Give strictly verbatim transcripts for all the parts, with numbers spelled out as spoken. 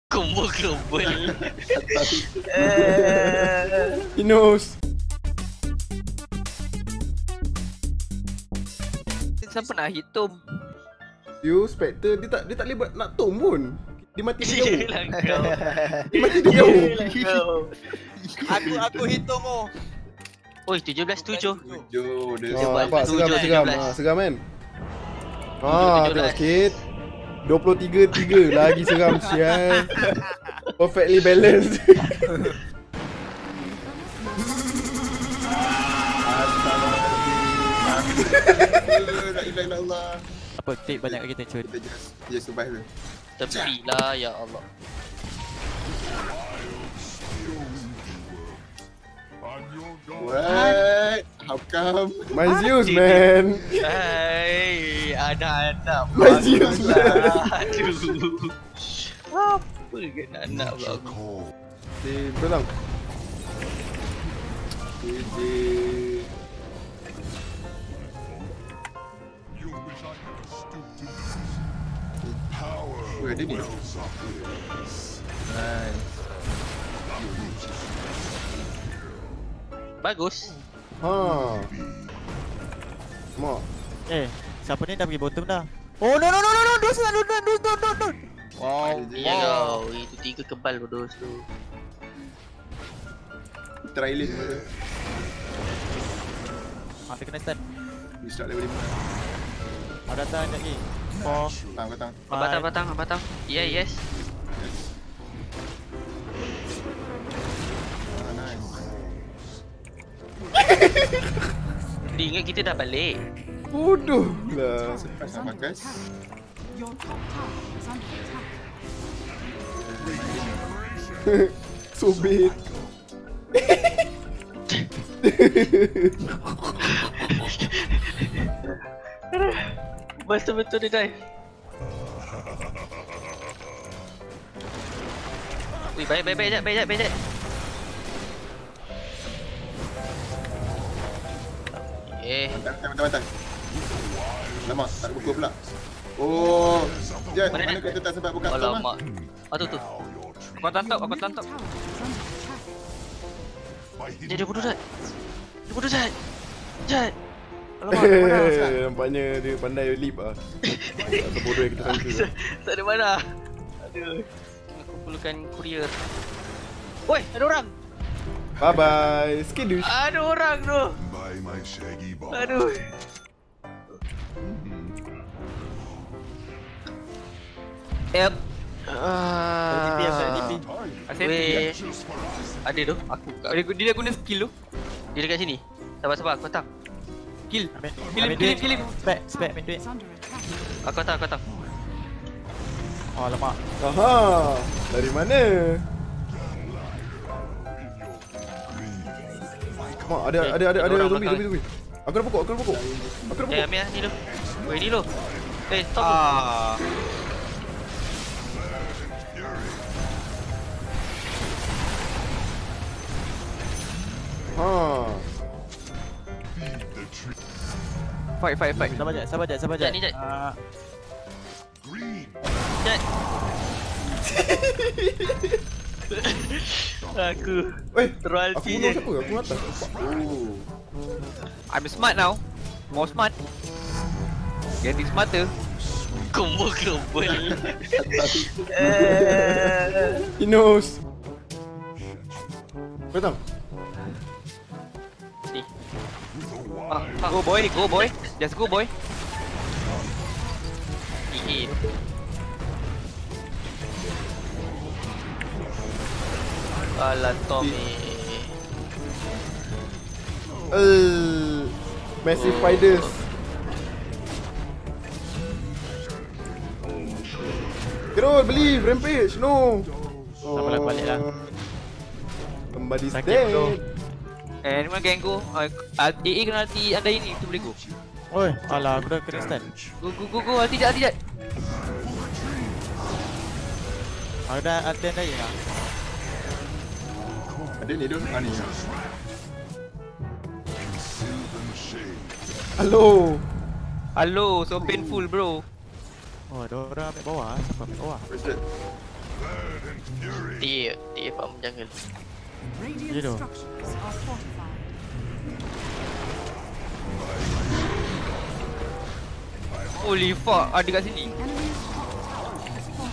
Combo global. He knows. Siapa nak hit Tom? You Spectre dia tak dia tak boleh nak tom pun. Dia mati dia jauh. Yelah kau. Dia mati dia jauh. Yelah kau. Aku aku hitung oh. Oi, tujuh belas tujuh. Tujuh dia. Oh, buat nampak seram tujuh, seram. tujuh belas. Ah, seram kan? tujuh Ah, belas. tengok sikit. dua puluh tiga tiga lagi seram sial. Perfectly balanced. La ilaha illallah. Apa take banyak kita cun. Kita just just survive tu. Tepi lah ya Allah. What? How come? My Zeus man. Hai, anak-anak. My Zeus man. Aduh. Apa ke anak pula aku? Di belakang. Jadi Weh, ada ni. Bagus. Ha. Mak. Eh, siapa ni dah pergi bottom dah? Oh no no no no no, dos no no no no no no. Wow. Ya kau, itu tiga kebal bodos tu. Try list tu. Ada kena stun. We start level lima. Ada datang lagi. Four. Tang batang. Batang, batang, batang. Ya, yes. Ah, nice. Dia ingat kita dah balik. Bodoh lah. Surprise nak bakas. Your top tower is under attack. Sobit. Betul-betul dia dive. Wih, baik, baik, baik, jap, baik, jap, baik, jap. Eh, Bantai, bantai, bantai. Lama, tak ada buku pula. Oh, Jad, Mana mana dia? kata tak sempat buka storm alamak. Ah, tu, tu. Your Aku tantap, aku middle tantap. tower is under attack. Dia, dia bodoh, Jad. Dia bodoh, Jad. Jad. Alamak, ada mana? Eh, nampaknya dia pandai leap ah. Tak sebodoh yang kita sangka. Tak ada mana. Aduh. Aku perlukan courier. Woi, ada orang. Bye bye. Skidush. Ada orang tu. By my shaggy ball. Aduh. Yep. Ada T P Ah. ada T P. Weh. Ada tu. Aku dia, dia dah guna skill tu. Dia dekat sini. Sabar sabar, aku datang. Kill. Ambil Kill him, ambil kill him, duit. kill him. Spek, spek main duit. Is under attack. Aku datang, aku datang. Oh alamak. Aha. Dari mana? Mak, ada ada ada ada Ada orang zombie belakang. zombie zombie. Aku dah pokok, aku dah pokok. Aku dah Eh, pokok. ambil lah ni tu. Weh, ni tu. Eh, stop tu. Ah. Ha. Fight, fight, fight. Sabar jap, sabar jap, sabar Jat, jap. ni, Jat. Ah, Jat. Aku Weh, terus aku bunuh siapa? Aku atas. Oh. I'm smart now. More smart. Getting smarter. Combo global. He knows. Betul. Ni. Ah, ah, go boy, go boy. Just go boy. Hit. Alah Tommy. Eh, massive spiders. Terus believe rampage. No. Tak boleh balik lah. Somebody's Sakit, dead. bro. Eh, ni mana gang go? Ah, A A kena ulti anda ini tu boleh go. Oi, alah aku dah kena stun. Go go go go ulti jat ulti jat. Aku dah attend dah ya. Ada ni tu. Ah ni. Hello. Hello, so painful bro. Oh, ada orang ambil bawah. Siapa ambil bawah? Where's that? T A T A farm jungle. Radiant You know. structures are fortified. Holy fuck, ada kat sini. The enemy's top tower has fallen.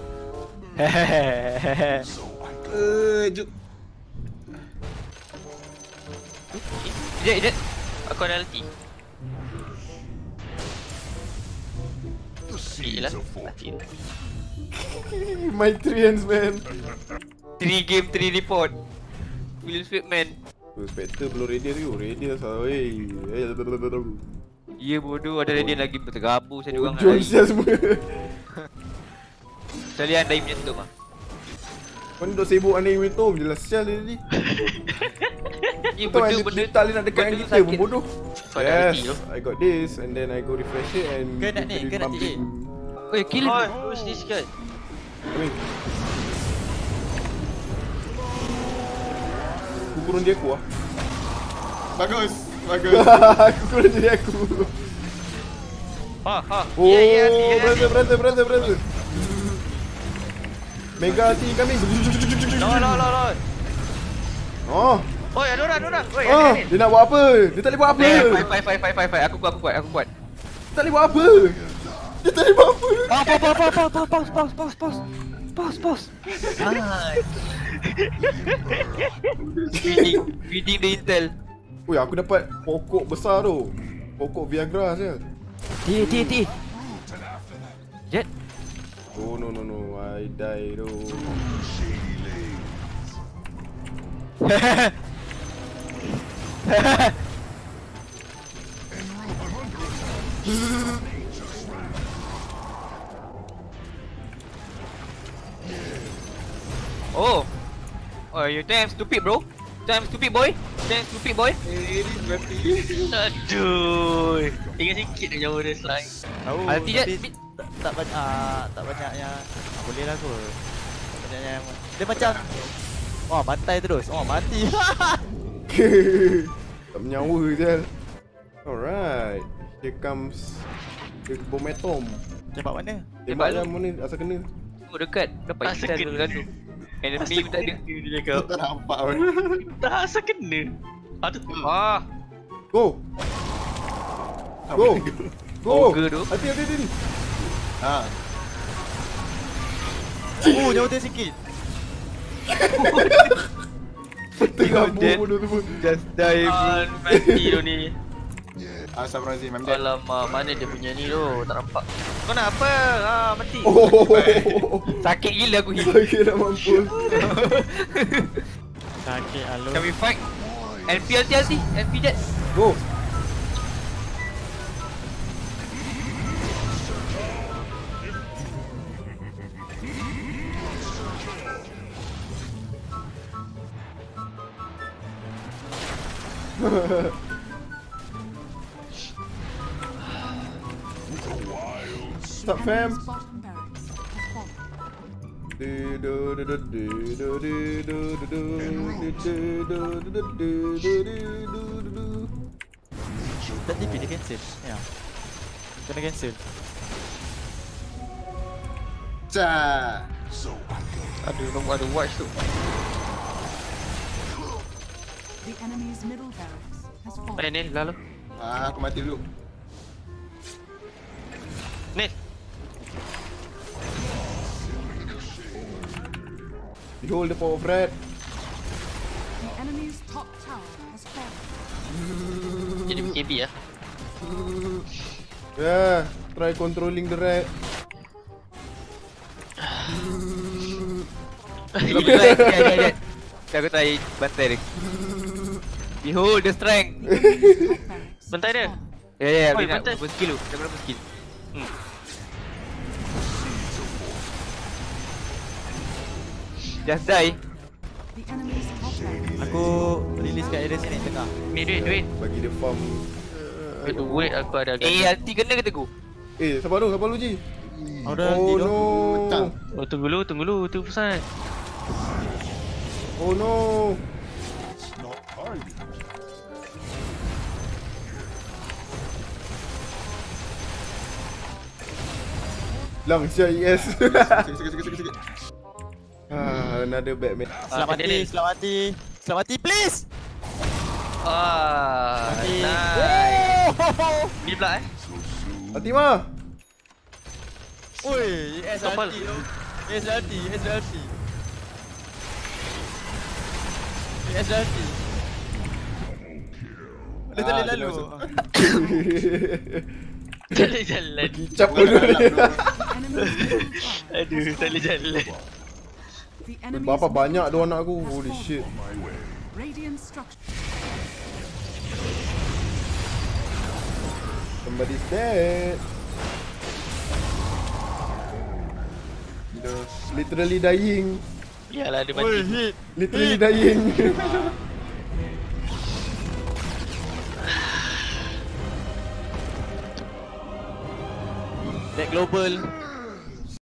Hehehe. Eh, juk. Ijat, ijat. Aku ada ulti. The Mati lah. seeds of Mati fortune. lah. My treants man. three game, three report. Will Sweet man. Tu Spectre belum radiant tu. Radiant sah. Wey. Ya bodoh, ada Radiant lagi bertergabung saya diorang Ujung sial semua. Sekalian Daim punya tu mah. Kau ni duk sibuk aneh metom je lah. Sial dia ni. Ya Kau benda yang benda dia tak boleh nak dekat dengan benda kita pun sakit. bodoh. Kau ada ulti tu. Yes, I got this and then I go refresh it and Kau nak ni, keep kau nak pumping. Oi, kill him. Oh, sini sikit. Coming. Aku kurung dia aku lah. Bagus. Bagus. Aku kurung dia aku. Ha, ha. Oh, Ya, ya, ya. brother, brother, brother, brother. Mega ulti coming. No, no, no, no. Oh, Oi, ada orang, ada orang. Oi, oh, ada ni. dia nak buat apa? Dia tak boleh buat apa? Eh, fight, fight, fight, fight, fight, fight. Aku kuat, aku kuat, aku kuat. Dia tak boleh buat apa? Dia tak boleh buat apa? Ah, pause, pause, pause, pause, pause, pause, pause, pause. Pause, pause. Ah. Feeding, feeding the intel. Oi, aku dapat pokok besar tu. Pokok Viagra saja. Ti, ti, ti. Jet. Oh no no no, I die tu. Oh. Oh, you damn stupid, bro. Damn stupid boy. Damn stupid boy. Aduh. Tinggal sikit je jauh dia slide. Tahu. Ulti je. tapi tak, tak banyak ah, tak banyak yang ah, boleh lah kot. Tak banyak yang dia macam wah bantai terus. Oh mati. Tak menyawa je. Alright. Here comes the bom atom. Tembak mana? Tembak Tembak je lu. mana asal kena. Tengok dekat. Dapat intel tu gaduh. Enemy pun tak ada. Dia cakap. Tak nampak pun. Tak asal kena. Ah tu. Ah. Go. Go. Go. Ogre tu. Hati hati hati. Ha. Oh jauh dia sikit. Tengah dead. bodoh tu pun. Just die bro. Mati tu ni. Astagfirullahalazim, I'm dead. Alamak, mana dia punya ni tu? Tak nampak. Kau nak apa? Ah, mati. Oh. Sakit gila aku hidup. Saya nak mampus. Sakit alun. Can we fight? N P L T L T, N P Jet. Go. Stop fam. Bottom barracks has fallen. Do do do do do do do do do do do do do do do do do. Tak T P dia cancel. Ya. Kena cancel. Ca. Aduh, nombor ada watch tu. The enemy's middle barracks has fallen. Mana ni? Lalu. Ah, aku mati dulu. Ni. Behold the power of red. The enemy's top tower has fallen. Jadi B K B lah. Yeah, try controlling the red. Aku try bantai dia. Behold the strength. The enemy's top barracks Bantai has dia. fallen. Ya ya, Oi, dia nak bantai. berapa skill tu? Dia berapa skill? Hmm. Just die. The enemy's top barracks. Aku release kat area sini tengah. Ni duit, duit. Bagi dia farm. Duit, duit aku ada agak. Eh, ulti kena ke teguh? Eh, sabar dulu, sabar dulu Ji. Oh dah Oh tidur. no. Pecah. Oh tunggu dulu, tunggu dulu, tu pesan. Oh no. Not hiding. Lang sia E S. Sikit, sikit, sikit, sikit, sikit. Ah, another Batman. Selamat Ah, mati, Daniel. selamat mati. Selamat mati, please. Ah, Mati. nice. Oh. Ni pula eh. Hati mah. Oi, S R Topal. T tu. S R T, S R T. S R T. Dia tak boleh Ah, lalu. dia Jalan-jalan. Kicap pun dia. The enemy's middle barracks Aduh, has tak boleh fallen. jalan. The enemy's Berapa middle banyak dia anak aku. has Holy fallen. shit. Radiant structure. Somebody's dead. Gila. Literally dying. Yalah dia Oi, mati. hit. Literally dying. Back global.